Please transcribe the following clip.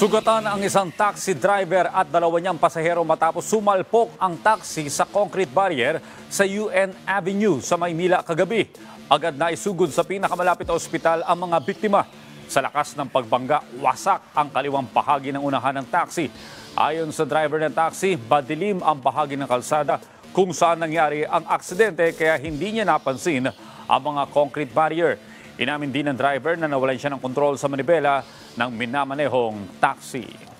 Sugatan ang isang taxi driver at dalawa niyang pasahero matapos sumalpok ang taxi sa concrete barrier sa UN Avenue sa Maynila kagabi. Agad na isugod sa pinakamalapit na ospital ang mga biktima. Sa lakas ng pagbangga, wasak ang kaliwang bahagi ng unahan ng taxi. Ayon sa driver ng taxi, madilim ang bahagi ng kalsada kung saan nangyari ang aksidente kaya hindi niya napansin ang mga concrete barrier. Inamin din ng driver na nawalan siya ng kontrol sa manibela ng minamanehong taxi.